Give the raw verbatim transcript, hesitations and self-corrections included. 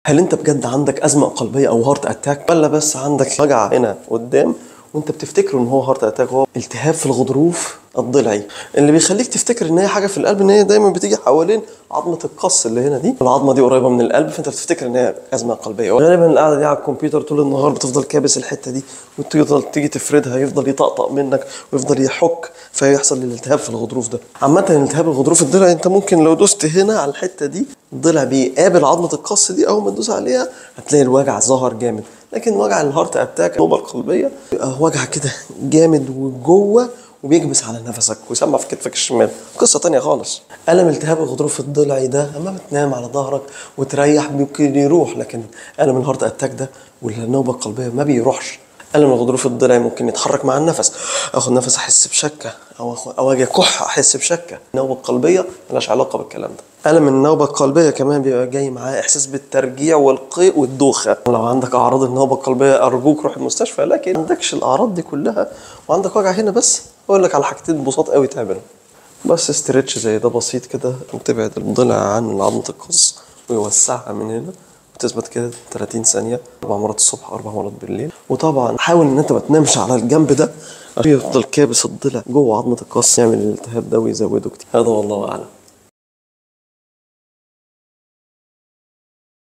هل انت بجد عندك ازمه قلبيه او هارت اتاك، ولا بس عندك وجع هنا قدام وانت بتفتكره ان هو هارت اتاك؟ هو التهاب في الغضروف الضلعي اللي بيخليك تفتكر ان هي حاجه في القلب، ان هي دايما بتيجي حوالين عظمه القص اللي هنا دي. العظمه دي قريبه من القلب، فانت بتفتكر ان هي ازمه قلبيه. غالبا القعده دي على الكمبيوتر طول النهار بتفضل كابس الحته دي، وتفضل تيجي تفردها يفضل يطقطق منك ويفضل يحك، فيحصل الالتهاب في الغضروف ده. عامه الالتهاب الغضروف الضلعي انت ممكن لو دوست هنا على الحته دي، الضلع بيقابل عظمه القص دي، اول ما تدوس عليها هتلاقي الوجع ظهر جامد. لكن وجع الهارت اتاك النوبه القلبيه بيبقى وجع كده جامد وجوه وبيكبس على نفسك ويسمع في كتفك الشمال، قصه تانية خالص. الم التهاب الغضروف الضلعي ده اما بتنام على ظهرك وتريح ممكن يروح، لكن الم الهارت اتاك ده والنوبه القلبيه ما بيروحش. الم الغضروف الضلعي ممكن يتحرك مع النفس، اخد نفس احس بشكه، او او اجي اكح احس بشكه. النوبه القلبيه ملهاش علاقه بالكلام ده. الم النوبه القلبيه كمان بيبقى جاي معاه احساس بالترجيع والقيء والدوخه. لو عندك اعراض النوبه القلبيه ارجوك روح المستشفى، لكن ما عندكش الاعراض دي كلها وعندك وجع هنا بس، اقول لك على حاجتين بساط قوي تعملهم. بس استرتش زي ده بسيط كده، وتبعد الضلع عن عظمه القص ويوسعها من هنا، تثبت كده ثلاثين ثانيه، اربع مرات الصبح اربع مرات بالليل. وطبعا حاول ان انت ما تنامش على الجنب ده عشان يفضل كابس الضلع جوه عظمه القص، يعمل الالتهاب ده ويزوده كتير. هذا والله اعلم.